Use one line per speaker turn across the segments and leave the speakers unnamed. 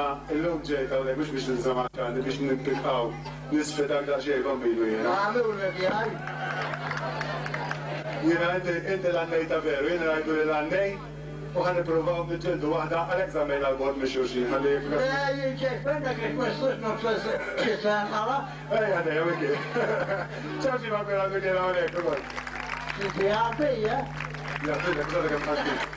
Imma illum ġejta u mhux biex ninżama ċandi biex nippikaw nisfedak da xejn bambinu jiena.
Għamlu l-għaj.
Jiena inti l-għannejta veru, jiena rajtu li l-għannej u ħan nippruvaw nġildu waħda għalhekk żammejna l-bord minn xulxin ħalli jifka.
Ġej, fendak il-kwestux nofs xisem għala.
Ejja dejja wiki. ċaġi ma kien għandu kien hawnhekk ukoll.
Inti għabija?
Ja, fidek, bżadek hemm ħaddin.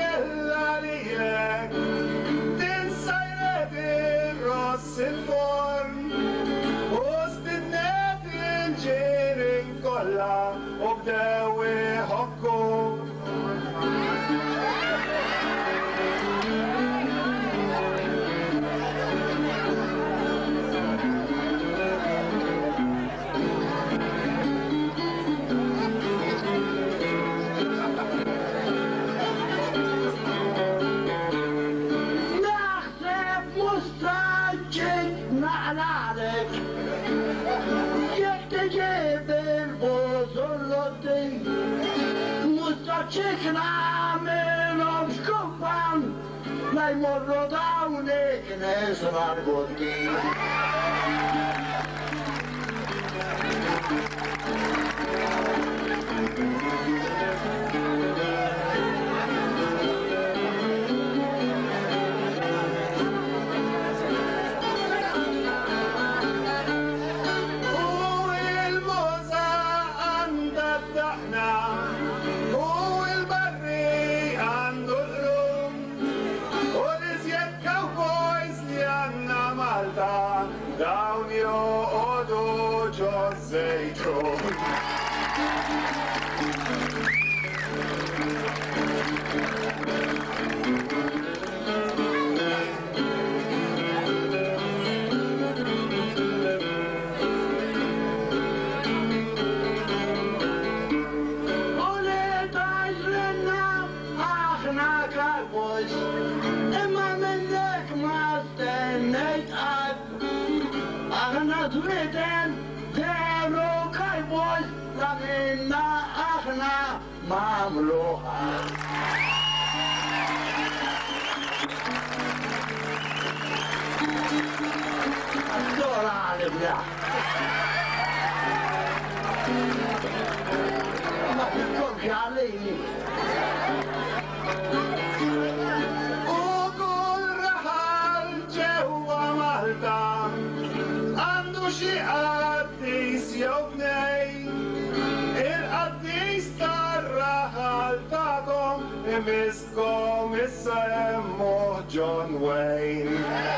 Sin for
عليك يكتجيب البوزولوتي مستشكنا منهم شكوفان لا يمروا داونك نسمع قدي
Down your odo Joseito.
Ole tajlena achna kalbos Emma minnek ma stennejt أغنى زويدين ديرو كايبوي لغينا أغنى مملوحة الدور على البلاد ما تكونش عليني
وقول رحل جوا مهدام القديس يا ابني القديس طرح لتاكم مسكم اسمه جون وين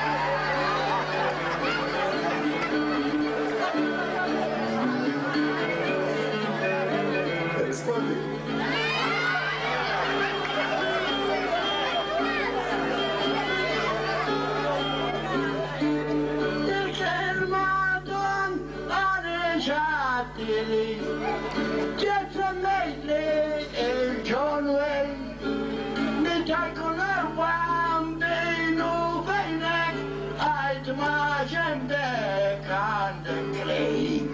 جيت سميت لي الجون وين نتاكل أربعة بيني وبينك عاد ما جنبك عندك لي